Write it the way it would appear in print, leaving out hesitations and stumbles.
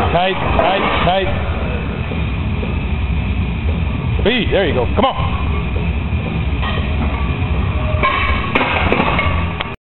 Tight, tight, tight. There you go. Come on.